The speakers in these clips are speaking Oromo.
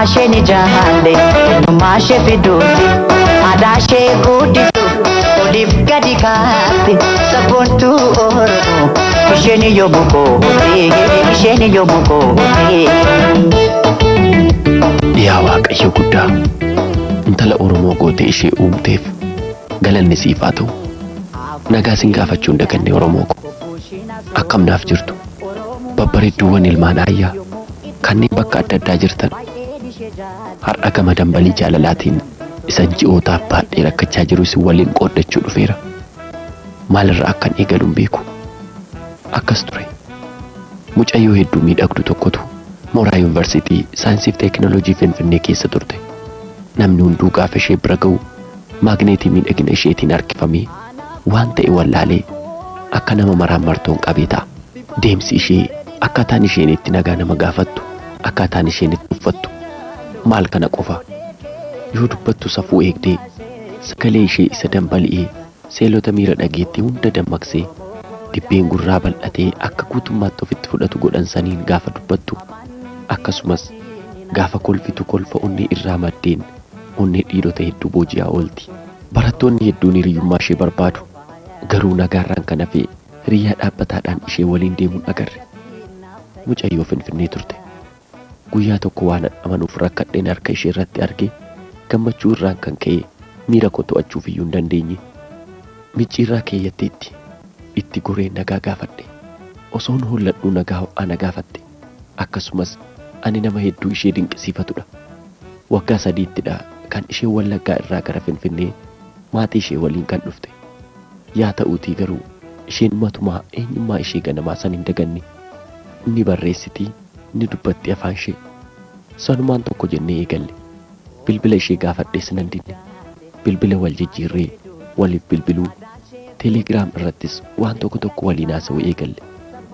Masheni jahande, mashe fiduti, adashe gudisu, olif gadi kati, sabuntu oromo, isheni yobuko, isheni yobuko. Yaa Waaqayyo guddaa, intala Oromoo gootee ishee uumteef galanni siif haa ta'u. Nagaa sin gaafachuu hin daganne Oromoo ko. Akkam naaf jirtu. Babbareedduuwwan ilmaan ayyaa kanneen bakka adda addaa jirtan. Har'a gama dambalii jaalalaatiin isan ji'ootaaf baadhee rakkachaa jiru isin waliin qooddachuu dhufeera. Maalirraa akkan eegaluun beeku. Akkas ture. Mucayyoo hedduu miidhagdu tokkotu mooraa yuunivarsiitii saayinsii fi teekinooloojii Finfinnee keessa turte. Namni hunduu gaafa ishee bira ga'u maagneetii miidhagina isheetiin harkifamee waan ta'e wallaalee akka nama maraan qabee ta'a. Deemsi ishee akkaataan isheen itti nagaa nama gaafattu, akkaataan isheen itti uffattu maal kana qofa. Yoo dubbattu safuu eegdee sagalee ishee isa dambali'ee seelota miira dhageettii hunda dammaqsee dibbeen gurraa bal'atee akka guutummaatti ofitti fudhatu godhan saniin gaafa dubbattu, akkasumas gaafa kolfitu kolfa onnee irraa maddeen onnee dhiirota hedduu booji'aa oolti. Barattoonni hedduun hiriyyummaa ishee barbaadu, garuu nagaarraan kan hafe hiriyaa dhaabbataadhaan ishee waliin deemuun agarre. Mucayyoo Finfinnee turte. Guyyaa tokko waan amanuuf rakkadheen harka ishee irratti arge gammachuu irraan kan ka'e miira koo to'achuuf iyyuu hin dandeenye. Micciirraa keeyyatteetti itti goree nagaa gaafadhe. Osoon holladhuu nagaa ho'aa na gaafatte. Akkasumas ani nama hedduu ishee dinqisiifatudha. Waggaa 3ttidha kan ishee Wallaggaa irraa gara Finfinnee maatii ishee waliin kan dhufte. Yaa ta'uutii garuu isheen matumaa eenyummaa ishee ganamaa san hin daganne. Ni barreessitii, ni dubbatti afaan ishee. Sanumaan tokko jennee eegalle. Bilbila ishee gaafadhees nan dinne. Bilbila wal jijjiirree waliif bilbiluu, teelegiraam irrattis waan tokko waliin haasa'uu eegalle.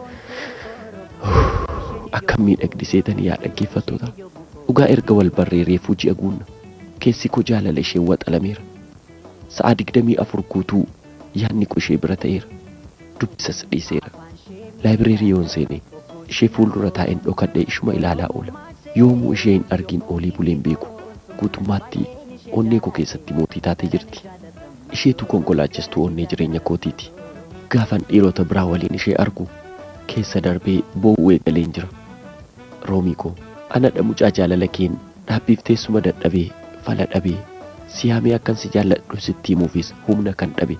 Akkam miidhagdi seetan yaa dhaggeeffattoota. Dhugaa erga wal barreeree fuuji'a guunna. Keessi koo jaalala ishee waxalameera. Sa'a 24 guutuu yaadni koo ishee bira ta'eera. Dubbisas dhiiseera. Laayibireerii yoon seene ishee fuuldura taa'een dhokadhee ishuma ilaalaa oola. Yoomuu ishee hin argin oolii buleen beeku. Guutummaatti onnee koo keessatti mootii taatee jirti. Isheetu konkolaachistu onnee jireenya kootiiti. Gaafan dhiirota biraa waliin ishee argu keessa darbee boo'uu eegaleen jira. Roomii koo anadha mucaa jaalala keen dhaabbiif teessuma dadhabee fala dhabee siyaamee akkan si jaalladhu sitti himuufis humna kan dhabe.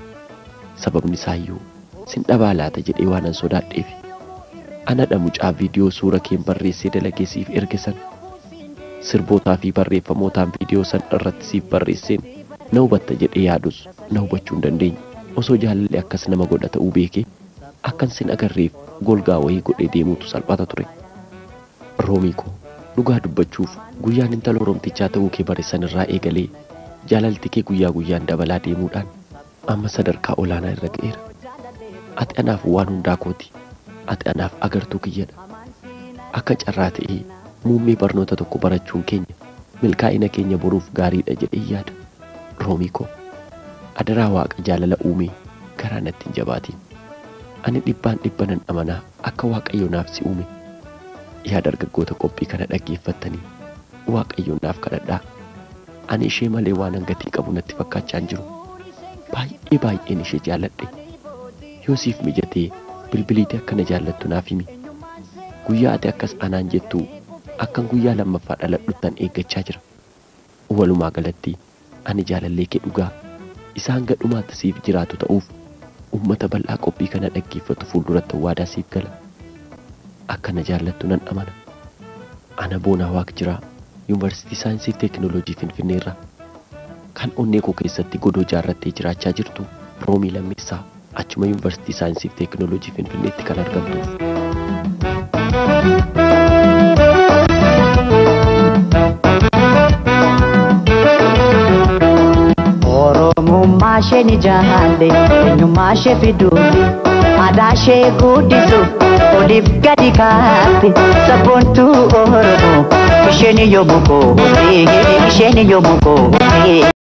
Sababni isaayyuu sin dhabaa laata jedhee waanan sodaadheef. Anadha mucaa viidiyoo suura keen barreessee dalagee siif erge san. Sirbootaa fi barreeffamootaan viidiyoo san irratti siif barreesseen na hubatta jedhee yaadus na hubachuu hin dandeenye. Osoo jaalalli akkas nama godha ta'uu beekee akkan sin agarreef golgaa wayii godhee deemuutu salphata ture. Roomii koo dhugaa dubbachuuf guyyaan intala Oromtichaa ta'uu kee bareessan irraa eegalee jaalalti kee guyyaa guyyaan dabalaa deemuudhaan amma sadarkaa olaanaa irra ga'eera. Ati anaaf waan hundaa kooti. Ati anaaf agartuu kiyyadha. Akka carraa ta'ee muummee barnoota tokko barachuun keenya milkaa'ina keenya boruuf gaariidha jedhee yaada. Roomii koo adaraa Waaqa jaalala uumee garaa natti hin jabaatiin. Ani 100% amanaa akka Waaqayyo naaf si uume. Yaa dargaggoota qophii kana dhaggeeffattanii Waaqayyo naaf kadhadhaa. Ani ishee malee waan hangatii qabu natti fakkaachaa hin jiru. Baay'een ishee jaalladhe. Yoo siif mijatee bilbiliitii akkana jaallattu naaf himi. Guyyaa ati akkas anaan jettu akkan guyyaa lammaffaa dhaladhuttan eeggachaa jira. Walumaa galatti ani jaalallee kee dhugaa isaan gadhumaatti siif jiraatu ta'uuf ummata bal'aa qophii kana dhaggeeffatu fuulduratti waadaa siif gala. Akkana jaallattu nan amana. Ana Boonaa Waaqjiraa yuunivarsiitii saayinsii fi teekinooloojii Finfinnee irraa kan onnee koo keessatti godoo jaarrattee jiraachaa jirtu Roomii Lammeessaa achuma yuunivarsiitii saayinsii fi teekinooloojii Finfinneetti kan argamtuuf. Oromummaa ishee ni jaalladhe, eenyummaa ishee fiduuti, aadaa ishee guddisu, oliif gadi kaatti, sabboontuu Oromoo isheen yommuu goote, isheen yommuu goote.